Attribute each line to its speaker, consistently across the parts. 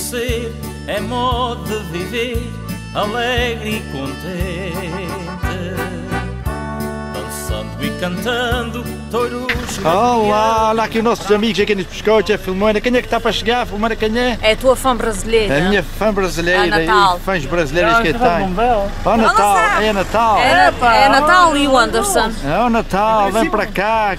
Speaker 1: ser, é modo de viver, alegre e contente. Dançando e cantando, touros...
Speaker 2: Olá, olha aqui os nossos amigos aqui nos biscoitos, a Filomena. Quem é que está para chegar? Filomena, quem é?
Speaker 3: É a tua fã brasileira.
Speaker 2: É a minha fã brasileira
Speaker 3: Natal.
Speaker 2: e fãs brasileiros que tem. Ó Natal, é Natal.
Speaker 3: É Natal e o Anderson.
Speaker 2: É o Natal, vem para cá.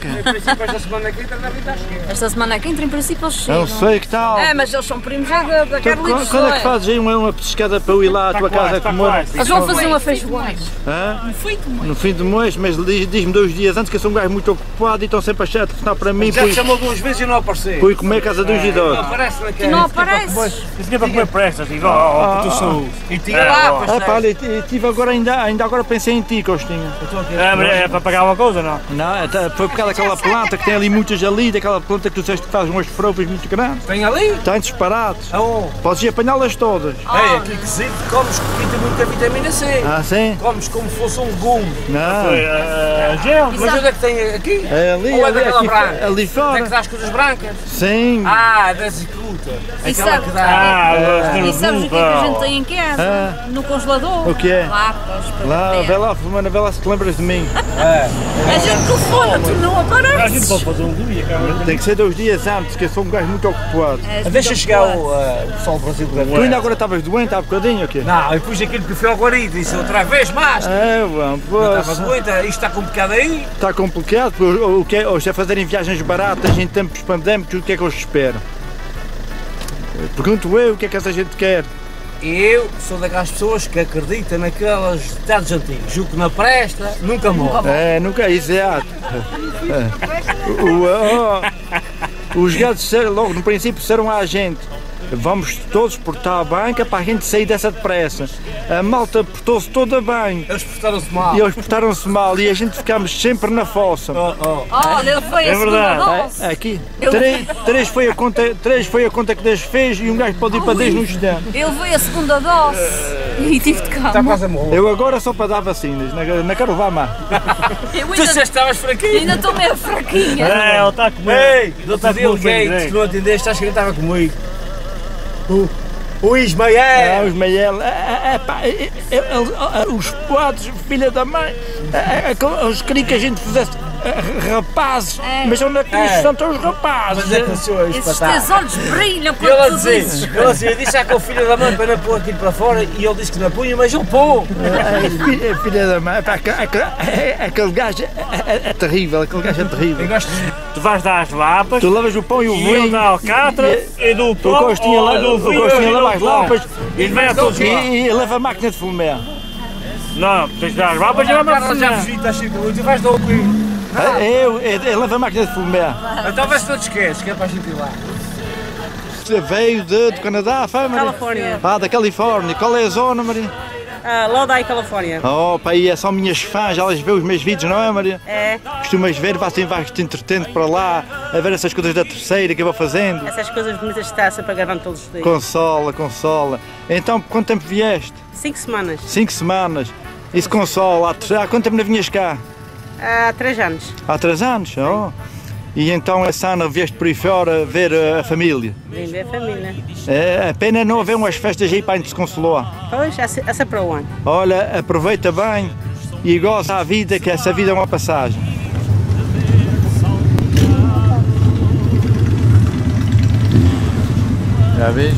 Speaker 3: Esta semana aqui entra em princípio eles chegam.
Speaker 2: Não sei que tal.
Speaker 3: É, mas eles são primos da Carlitos.
Speaker 2: Quando é que fazes aí uma pescada para eu ir lá à tua casa comer?
Speaker 3: Eles vão fazer uma feijoada.
Speaker 2: No fim do mês, mas diz-me 2 dias antes que eu sou um gajo muito ocupado e estão sempre a achar telefonar para mim.
Speaker 4: Já te chamou 2 vezes e não apareceu.
Speaker 2: Fui comer a casa dos idosos.
Speaker 4: Não aparece na
Speaker 3: Tu não apareces.
Speaker 5: Isso é para comer prestas, digo, oh, tu sou.
Speaker 4: E tira lá,
Speaker 2: Pá, olha, tive agora ainda agora pensei em ti, Costinha.
Speaker 5: É para pagar uma coisa, não?
Speaker 2: Não, foi por causa daquela planta que tem ali muitas ali, daquela planta que tu disseste que faz umas frofas muito grandes.
Speaker 4: Tem ali?
Speaker 2: Estão disparados.
Speaker 4: Oh.
Speaker 2: Podes ir apanhá-las todas.
Speaker 4: É, aqui que se comes com muita vitamina C.
Speaker 2: Ah, sim?
Speaker 4: Comes como se fosse um legume.
Speaker 2: Não.
Speaker 5: Gel.
Speaker 4: Mas onde é que tem aqui?
Speaker 2: É ali,
Speaker 4: Ou é daquela
Speaker 2: aqui,
Speaker 4: branca?
Speaker 2: ali
Speaker 4: Onde é
Speaker 2: fora.
Speaker 4: que dá as coisas brancas?
Speaker 2: Sim.
Speaker 4: Ah, da zicuta.
Speaker 3: E
Speaker 4: Aquela
Speaker 3: sabe-
Speaker 4: que dá.
Speaker 3: E sabes o que é que a gente tem em casa? No congelador?
Speaker 2: O que é?
Speaker 3: Lapas para
Speaker 2: Lá,
Speaker 3: beber.
Speaker 2: vê lá, Filomena, vê lá se te lembras de mim.
Speaker 3: A gente telefona, tu não
Speaker 5: A gente
Speaker 3: apareces.
Speaker 5: pode fazer um dia, cara.
Speaker 2: Tem que ser 2 dias antes, que eu sou um gajo muito ocupado.
Speaker 4: Deixa chegar o pessoal do Brasil.
Speaker 2: Tu ainda agora estavas doente há bocadinho ou quê?
Speaker 4: Não, eu pus aquilo que fui ao guarido, disse outra vez, mas
Speaker 2: É, bom,
Speaker 4: não estava doente, isto está complicado aí.
Speaker 2: está complicado, porque o que é, hoje é fazerem viagens baratas em tempos pandémicos, o que é que eles esperam? Pergunto eu, o que é que essa gente quer?
Speaker 4: Eu sou daquelas pessoas que acreditam naquelas ditados antigos. O que não presta, nunca morre.
Speaker 2: É, nunca, exato. Os gatos disseram, logo no princípio disseram à gente: vamos todos portar a banca para a gente sair dessa depressa. A malta portou-se toda bem.
Speaker 4: Eles portaram-se mal.
Speaker 2: E eles portaram-se mal e a gente ficámos sempre na fossa.
Speaker 3: Olha, ele foi a segunda dose.
Speaker 2: Aqui, 3 foi a conta que Deus fez e um gajo pode ir para 10 no instante.
Speaker 3: Ele foi a segunda dose e tive de
Speaker 4: Está
Speaker 3: cama.
Speaker 4: quase a morrer.
Speaker 2: Eu agora só para dar vacinas, não quero levar má.
Speaker 3: Eu
Speaker 4: Tu disseste que estavas fraquinho.
Speaker 3: ainda estou meio fraquinha.
Speaker 5: É, ele está a comer.
Speaker 4: Ei,
Speaker 5: Ele está a
Speaker 4: Bill
Speaker 5: comer bem
Speaker 4: Gates, que
Speaker 5: direito.
Speaker 4: não atendeste, estás que ele estava comigo. O Ismael.
Speaker 2: Os Mael, os quadros, filha da mãe, eles queriam que a gente fizesse rapazes, mas onde é que isso são os rapazes?
Speaker 4: Mas é que eu sou
Speaker 3: Esses
Speaker 4: espatado.
Speaker 3: teus olhos brilham
Speaker 4: E
Speaker 3: quando
Speaker 4: ele
Speaker 3: tu dizes.
Speaker 4: disse, eu disse com o filho da mãe para não pôr aquilo para fora e ele disse que não punha, mas eu pôr.
Speaker 2: Filha da mãe, aquele gajo é terrível, aquele gajo é terrível.
Speaker 5: Tu vais dar as lapas,
Speaker 2: Tu levas o pão e o
Speaker 5: e ele
Speaker 2: vinho,
Speaker 5: dá alcatra, e do
Speaker 2: o
Speaker 5: pão,
Speaker 2: Costinha
Speaker 5: do vinho,
Speaker 2: leva as lapas
Speaker 5: e vem a todos lá.
Speaker 2: e leva a máquina de fumar.
Speaker 5: Não, tens de dar as lapas e vai para
Speaker 4: Carla já fugi, estás sempre muito, vais dar o quê?
Speaker 2: Eu levo a máquina de fumar.
Speaker 4: Então vê se não te esqueces, que é para a gente ir lá.
Speaker 2: Veio do Canadá, foi, Maria?
Speaker 6: Califórnia.
Speaker 2: Ah, da Califórnia. Qual é a zona, Maria?
Speaker 6: Lodi, Califórnia.
Speaker 2: Oh, pá, aí são minhas fãs, elas veem os meus vídeos, não é, Maria?
Speaker 6: É,
Speaker 2: Costumas ver, vais-te entretendo para lá, a ver essas coisas da terceira que eu vou fazendo.
Speaker 6: essas coisas bonitas que está sempre gravando todos os dias.
Speaker 2: Consola. Então, quanto tempo vieste?
Speaker 6: 5 semanas.
Speaker 2: 5 semanas. Isso consola. Há quanto tempo não vinhas cá?
Speaker 6: Há 3 anos.
Speaker 2: Há 3 anos? Oh. E então essa ano vieste por aí fora ver a família.
Speaker 6: Vim ver a família.
Speaker 2: É a pena não haver umas festas aí para a gente se consolar.
Speaker 6: Pois, essa para o ano.
Speaker 2: Olha, aproveita bem e goza a vida, que essa vida é uma passagem. Já vês?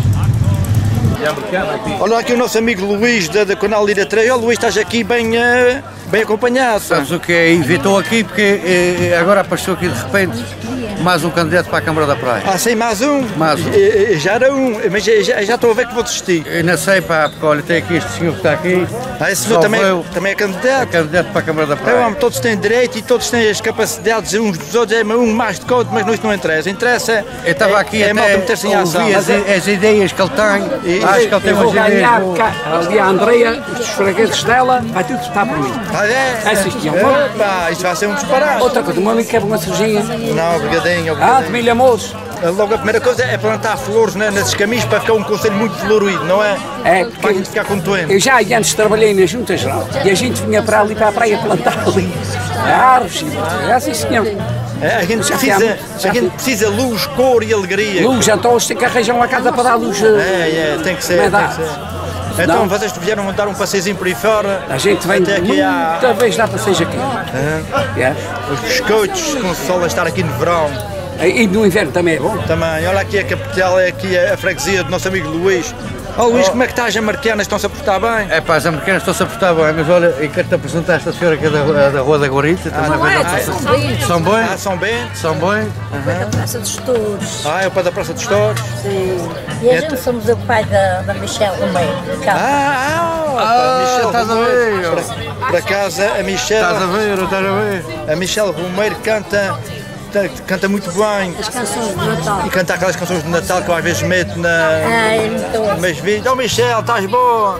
Speaker 2: Olha aqui o nosso amigo Luís da Canal Lira 3. Olha, Luís, estás aqui bem acompanhado.
Speaker 7: Sabes o que é? Estou aqui porque agora apareceu aqui de repente mais um candidato para a Câmara da Praia.
Speaker 2: Ah, sim, mais um?
Speaker 7: Mais um.
Speaker 2: Já era um, mas já estou a ver que vou desistir.
Speaker 7: Eu não sei, pá, porque olha, tem aqui este senhor que está aqui.
Speaker 2: Ah, esse senhor também é candidato?
Speaker 7: Candidato para a Câmara da
Speaker 2: É,
Speaker 7: Praia.
Speaker 2: homem, todos têm direito e todos têm as capacidades uns dos outros, um mais de outro, mas isso não interessa. Interessa
Speaker 7: Eu estava aqui
Speaker 2: é malta
Speaker 7: até
Speaker 2: meter-se em ação.
Speaker 7: ouvir as ideias que ele tem. Acho que ele tem
Speaker 8: Eu vou
Speaker 7: umas ideias
Speaker 8: ganhar
Speaker 7: boas.
Speaker 8: ali a Andreia, os fregueses dela, vai tudo estar por mim.
Speaker 2: Ah, é?
Speaker 8: Assistir ao
Speaker 2: Epá, isso vai ser um disparate.
Speaker 8: Outra coisa, o meu amigo quer uma cervejinha.
Speaker 2: Não, obrigadinho.
Speaker 8: Ah, de milha moço.
Speaker 2: Logo a primeira coisa é plantar flores nesses caminhos para ficar um conselho muito florido, não é?
Speaker 8: É,
Speaker 2: Para a gente ficar contente.
Speaker 8: eu já antes trabalhei na Junta Geral e a gente vinha para ali para a praia plantar ali árvores e sim senhor.
Speaker 2: A gente precisa luz, cor e alegria.
Speaker 8: Luz, então eles têm que arranjar uma casa para dar luz.
Speaker 2: Tem que ser. Então vocês vieram dar um passeiozinho por aí fora?
Speaker 8: A gente vem
Speaker 2: até aqui
Speaker 8: muita vez dar passeio aqui.
Speaker 2: Os biscoitos com o sol a estar aqui no verão.
Speaker 8: E no inverno também é bom?
Speaker 2: Também. Olha aqui a capital, é aqui a freguesia do nosso amigo Luís. Luís, como é que está as americanas? Estão-se a portar bem?
Speaker 7: É pá, as americanas estão-se a portar bem, mas olha, e quero-te apresentar esta senhora que é da Rua da Guarita. São bem?
Speaker 2: São bem?
Speaker 7: São bem?
Speaker 3: Da Praça dos Touros.
Speaker 2: É o pai da Praça dos Touros?
Speaker 3: Sim. E a gente somos o pai da Michelle Romeiro.
Speaker 2: Michelle
Speaker 7: estás a ver?
Speaker 2: Por acaso, a Michelle...
Speaker 7: Estás a ver?
Speaker 2: A Michelle Romeiro canta muito bem.
Speaker 3: As canções de Natal.
Speaker 2: E canta aquelas canções de Natal que eu às vezes meto nos vídeos. Oh Michelle, estás boa?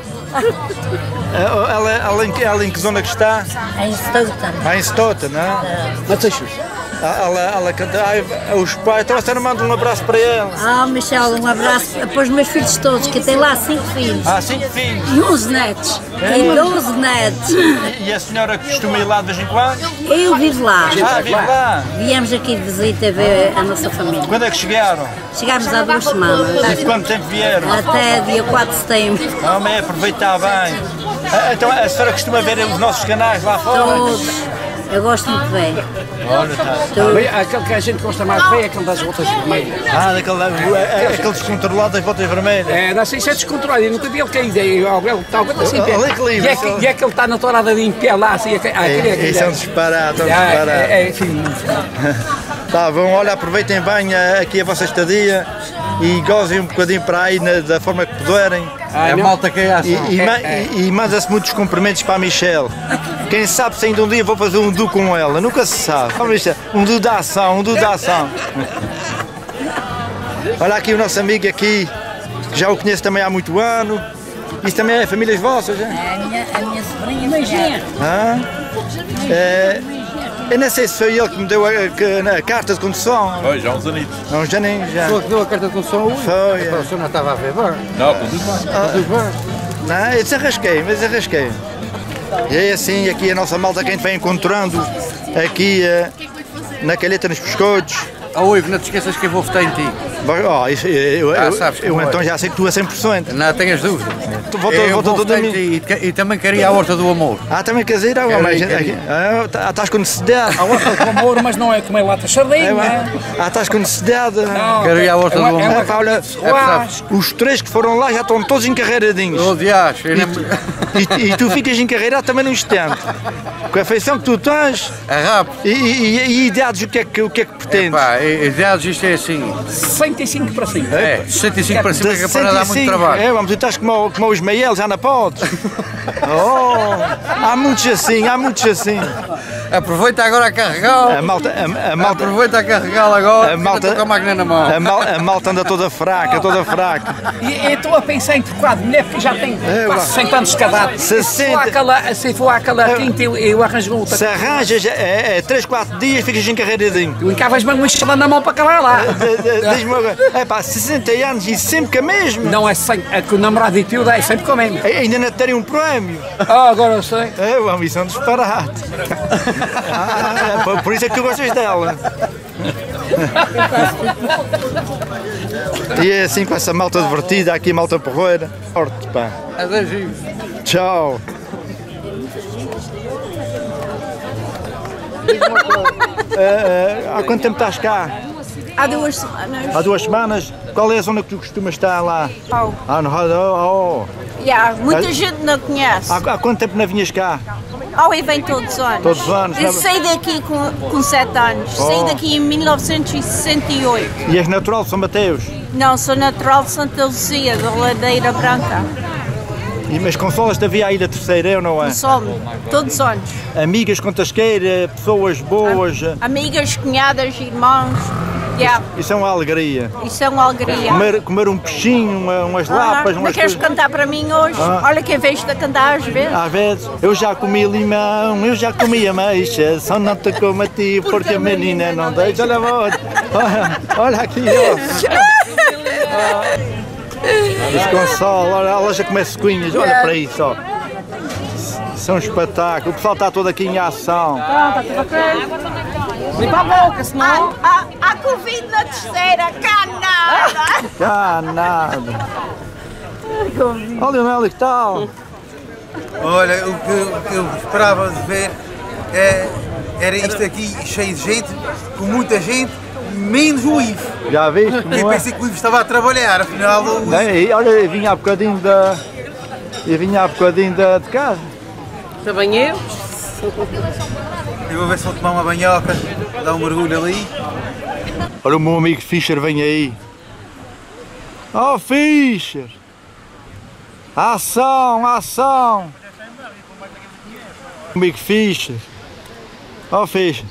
Speaker 2: Ela em que zona que está?
Speaker 3: Em Stoughton.
Speaker 2: Em Stoughton, não é? Ela canta. Os pais, então a senhora manda um abraço para ela.
Speaker 3: Michelle, um abraço para os meus filhos todos, que tem lá 5 filhos.
Speaker 2: 5 filhos.
Speaker 3: E 11 netos. E 12 netos.
Speaker 2: E a senhora costuma ir lá de vez em quando?
Speaker 3: Eu vivo lá.
Speaker 2: Vive lá?
Speaker 3: Viemos aqui de visita ver a nossa família.
Speaker 2: Quando é que chegaram?
Speaker 3: Chegámos há 2 semanas.
Speaker 2: E quanto tempo vieram?
Speaker 3: Até dia 4 de setembro.
Speaker 2: Aproveitar bem. Então a senhora costuma ver os nossos canais lá fora?
Speaker 3: Todos. Eu gosto muito bem.
Speaker 8: Olha, aquele que a gente gosta mais de ver é aquele das voltas vermelhas.
Speaker 2: Aquele descontrolado das voltas vermelhas.
Speaker 8: Não sei se é descontrolado, eu nunca vi ele cair. Ele está assim, e é que ele está na tourada de em pé lá, assim.
Speaker 2: Isso é um disparate, Tá bom, olha, aproveitem bem aqui a vossa estadia e gozem um bocadinho para aí da forma que puderem.
Speaker 7: A malta que é assim.
Speaker 2: E manda-se muitos cumprimentos para a Michelle. Quem sabe se ainda um dia vou fazer um duo com ela, nunca se sabe. Um duo da ação, Olha aqui o nosso amigo aqui, que já o conheço também há muito ano. Isso também é famílias vossas, é?
Speaker 3: A minha sobrinha. Imagina.
Speaker 2: Eu não sei se foi ele que me deu a carta de condução.
Speaker 9: Foi, já há uns anitos.
Speaker 2: Há uns aninhos já.
Speaker 7: Foi que deu a carta de condução hoje?
Speaker 2: Foi.
Speaker 7: O senhor não estava a ver bem?
Speaker 9: Não, conduz bem.
Speaker 2: Não, eu desarrasquei. E é assim, aqui a nossa malta que a gente vai encontrando aqui na calheta, nos biscoitos.
Speaker 7: Ivo, não te esqueças que eu vou votar em ti.
Speaker 2: Eu então já sei que tu é 100%.
Speaker 7: Não tenhas dúvida.
Speaker 2: Eu vou votar
Speaker 7: em ti e também quero ir à Horta do Amor.
Speaker 2: Também queres ir? Estás com necessidade.
Speaker 8: A Horta do Amor, mas não é comer lata sardinha.
Speaker 2: Estás com necessidade.
Speaker 7: Quero ir à Horta do Amor.
Speaker 2: Os 3 que foram lá já estão todos encarreiradinhos. E tu ficas encarreirado também num instante. Com a feição que tu tens.
Speaker 7: É rápido.
Speaker 2: E idades, o que é que pretendes?
Speaker 7: Idades, isto é assim.
Speaker 8: 65 para cima.
Speaker 7: 65 para cima, que é para dar muito trabalho.
Speaker 2: Mas tu estás como o Ismael, já não podes. Há muitos assim.
Speaker 7: Aproveita agora a carregá-lo. Aproveita a carregá-lo agora. Com a máquina na mão.
Speaker 2: A malta anda toda fraca.
Speaker 8: E eu estou a pensar em trocar de mulher porque já tenho quase 100 anos de casado. Se for àquela quinta, eu arranjo outra.
Speaker 2: Se arranjas, 3, 4 dias ficas encarreiradinho.
Speaker 8: Tu encavas-me uma estrela na mão para acabar lá.
Speaker 2: Diz-me agora, 60 anos e sempre que é mesmo.
Speaker 8: Não é sempre, é que o namorado de tio dá, é sempre com a mesma.
Speaker 2: Ainda não te terem um prémio.
Speaker 8: Agora eu sei.
Speaker 2: É uma missão disparate. Por isso é que tu gostas dela. E é assim com essa malta divertida, aqui malta porreira. Forte, pá. Tchau. Há quanto tempo estás cá?
Speaker 3: Há 2 semanas.
Speaker 2: Há 2 semanas? Qual é a zona que tu costumas estar lá? No Radó.
Speaker 3: Muita gente não conhece.
Speaker 2: Há quanto tempo não vinhas cá?
Speaker 3: E vem todos os anos.
Speaker 2: Todos os anos?
Speaker 3: Eu saí daqui com 7 anos. Saí daqui em 1968.
Speaker 2: E és natural de São Mateus?
Speaker 3: Não, sou natural de Santa Luzia, da Ladeira Branca.
Speaker 2: Mas consolas-te a vir à Ilha Terceira, eu não é?
Speaker 3: Consolo-me, todos os anos.
Speaker 2: Amigas com tasqueira, pessoas boas?
Speaker 3: Amigas, cunhadas, irmãos.
Speaker 2: Isso é uma alegria.
Speaker 3: Isso é uma alegria.
Speaker 2: Comer um peixinho, umas lapas.
Speaker 3: Não queres cantar para mim hoje? Olha que vejo-te a cantar às vezes.
Speaker 2: Às vezes. Eu já comi limão, eu já comi ameixa, só não te como a ti porque a menina não deixa. Olha aqui, Os Consola, olha, ela já começa cunhas, olha para isso, ó. Isso é um espetáculo, o pessoal está todo aqui em ação.
Speaker 3: Está tudo ok.
Speaker 6: Limpa a boca, senão...
Speaker 3: Há Covid na terceira, cá nada!
Speaker 2: Cá nada. Olha o Nelly, que tal?
Speaker 7: Olha, o que eu esperava de ver era isto aqui cheio de gente, com muita gente, menos o Ivo.
Speaker 2: Já viste como
Speaker 7: Eu
Speaker 2: é?
Speaker 7: pensei que o Ivo estava a trabalhar, afinal o Ivo...
Speaker 2: Olha, eu vinha há bocadinho de casa.
Speaker 6: Também eu.
Speaker 7: Eu vou ver se vou tomar uma banhoca, dar um mergulho ali.
Speaker 2: Olha o meu amigo Fischer vem aí. Oh Fischer! Ação, ação! Amigo Fischer. Oh Fischer.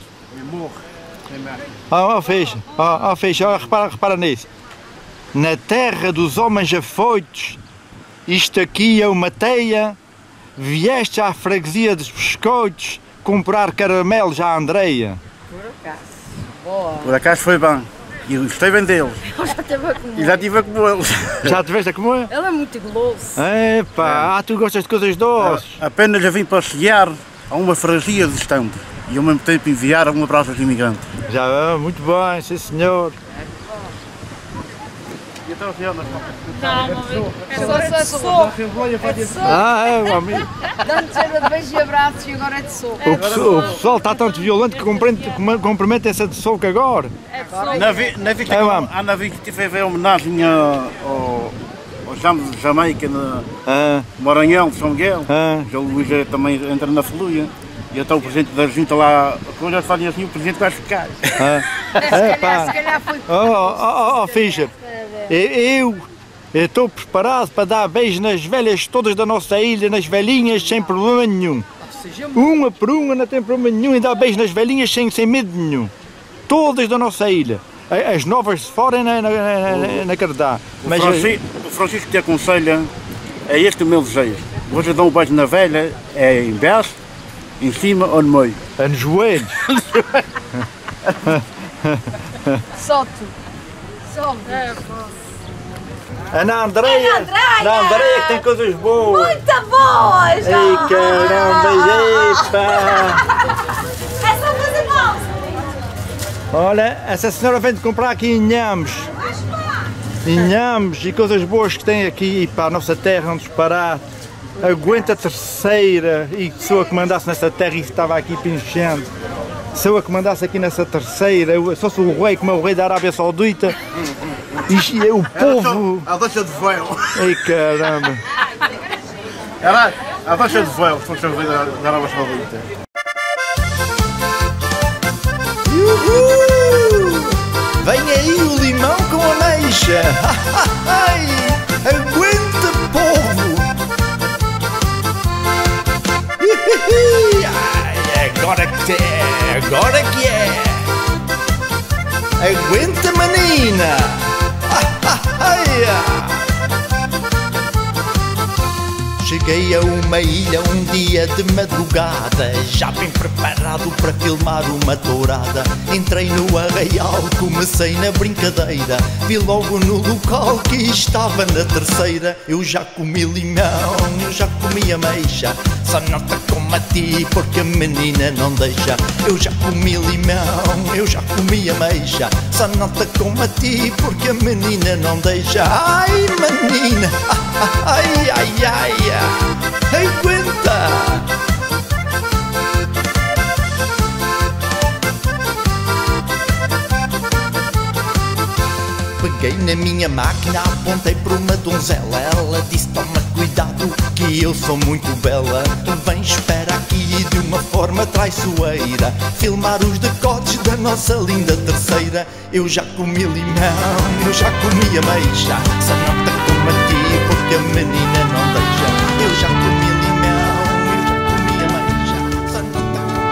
Speaker 2: Oh Fischer. Oh Fischer, repara nisso. Na terra dos homens afoitos, isto aqui é uma teia. Vieste à freguesia dos biscoitos comprar caramelos à Andreia.
Speaker 9: Por acaso foi bom. E eu gostei bem deles.
Speaker 10: Eu já estive a comer.
Speaker 9: E já estive a comê-los.
Speaker 2: Já estiveste a comer?
Speaker 10: Ele é muito guloso.
Speaker 2: Epá, tu gostas de coisas doces.
Speaker 9: Apenas eu vim passear a uma freguesia de Estampo. E ao mesmo tempo enviar um abraço aos imigrantes.
Speaker 2: Já, muito bem, sim senhor.
Speaker 9: E então, Fiona,
Speaker 10: É só.
Speaker 2: É, meu amigo.
Speaker 10: Antes era de beijos e abraços e agora é de soco.
Speaker 2: O pessoal está tanto violento que cumprimenta-se de soco agora.
Speaker 9: Na vista que tive a ver a homenagem ao James de Jamaica, no Maranhão, de São Miguel. Já o Luís também entra na Fluia. E então o presidente da junta lá, quando eles fazem assim, o presidente vai ficar.
Speaker 10: Se calhar foi.
Speaker 2: Oh, Fischer, eu estou preparado para dar beijos nas velhas todas da nossa ilha, nas velhinhas, sem problema nenhum. Uma por uma, não tem problema nenhum, e dar beijos nas velhinhas sem medo nenhum. Todas da nossa ilha. As novas de fora na Cardá.
Speaker 9: O Francisco te aconselha, é este o meu desejo. Vocês dão um beijo na velha, é em baixo, em cima ou no meio?
Speaker 2: É nos joelhos.
Speaker 10: Só tu. Só
Speaker 2: É na Andreia. Na Andreia que tem coisas boas.
Speaker 3: Muito boas!
Speaker 2: Ei, caramba, epa!
Speaker 3: É só fazer mal!
Speaker 2: Olha, essa senhora vem de comprar aqui inhames. Inhames e coisas boas que tem aqui para a nossa terra, um disparate. Aguenta a terceira, e se eu a comandasse nessa terra e estava aqui pinchando. Se eu a comandasse aqui nessa terceira, só se o rei, como é o rei da Arábia Saudita, e o povo...
Speaker 9: A deixa de véu.
Speaker 2: Ei, caramba!
Speaker 9: Era a deixa de véu, se fosse o rei da Arábia Saudita.
Speaker 2: Uhul! Vem aí o limão com ameixa! Aguenta, povo! Agora que é! Aguenta, menina! Cheguei a uma ilha um dia de madrugada, já bem preparado para filmar uma tourada. Entrei no arraial, comecei na brincadeira, vi logo no local que estava na terceira. Eu já comi limão, eu já comi ameixa, só não te como a ti porque a menina não deixa. Eu já comi limão, eu já comi ameixa, só não te como a ti porque a menina não deixa. Ai, menina, ai, ai, ai, ai. Aguenta! Peguei na minha máquina, apontei para uma donzela. Ela disse, toma cuidado que eu sou muito bela. Tu vens, espera aqui de uma forma traiçoeira, filmar os decotes da nossa linda terceira. Eu já comi limão, eu já comi ameixa, só não te como a ti porque a menina não deixa. Eu já comi limão, eu já comi ameixa, só não te como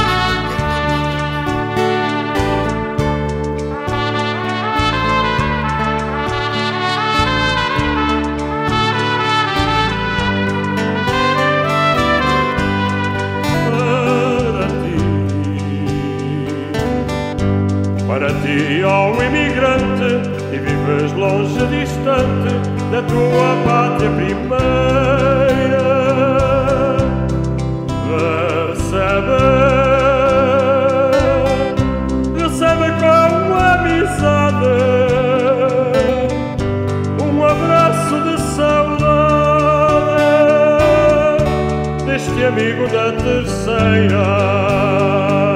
Speaker 5: Para ti, ó imigrante, e vives longe, distante da tua pátria primeira, recebe este amigo da terceira.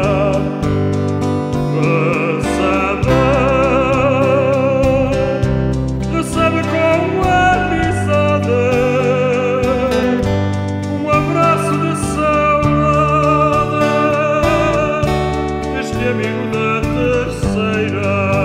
Speaker 5: Recebe com amizade um abraço de saudade, este amigo da terceira.